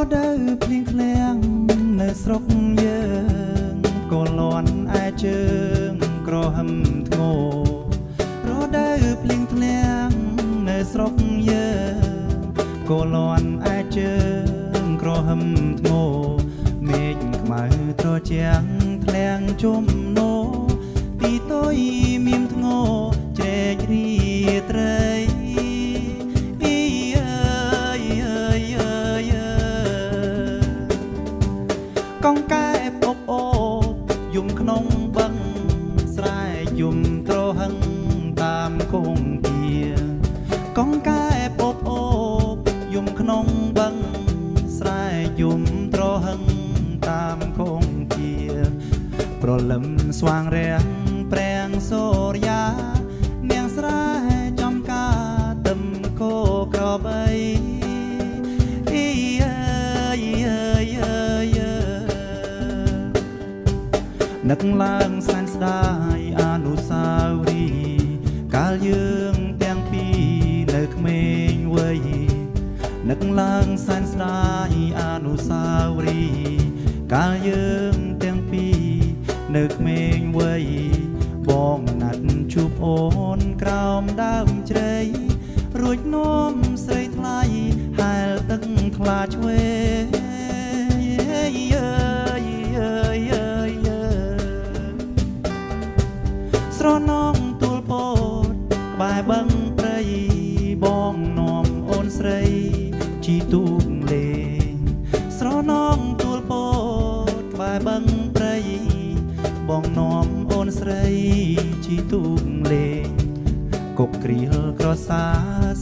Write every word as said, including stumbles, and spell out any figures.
ដើភ្លៀងធ្លាក់នៅស្រុកយើងក៏លន់ឯជើងក្រហមធ្ងោរដើភ្លៀងធ្លាក់នៅស្រុកយើងក៏លន់ឯជើងក្រហមធ្ងោមេឃខ្មៅត្រជាក់ធ្លាក់ជុំណូទីតុយមានធ្ងោជ្រែករីត្រីកងកែបអបអូយំក្នុងបឹងស្រែយំត្រហឹងតាមគងគាកងកែបអបអូយំក្នុងបឹងស្រែយំត្រហឹងតាមគងគាប្រលឹមស្វាងរាំងប្រាំងសូរយានាងស្រែចំការទឹមកោក្របីនឹកឡើងសែនស្ដាយអនុស្សាវរីយ៍កាលយើងទាំងពីរនៅក្មេងវ័យនឹកឡើងសែនស្ដាយអនុស្សាវរីយ៍កាលយើងទាំងពីរនៅក្មេងវ័យបងណាត់ជួបអូនក្រោមដើមជ្រៃរួចនាំស្រីថ្លៃហែលទឹកថ្លាឆ្វេស្រនងទូលពោតក្បែរបឹងព្រៃបងនាំអូនស្រីជីទូកលេងស្រនងទូលពោតក្បែរបឹងព្រៃបងនាំអូនស្រីជីទូកលេងកុកគ្រៀលក្រសា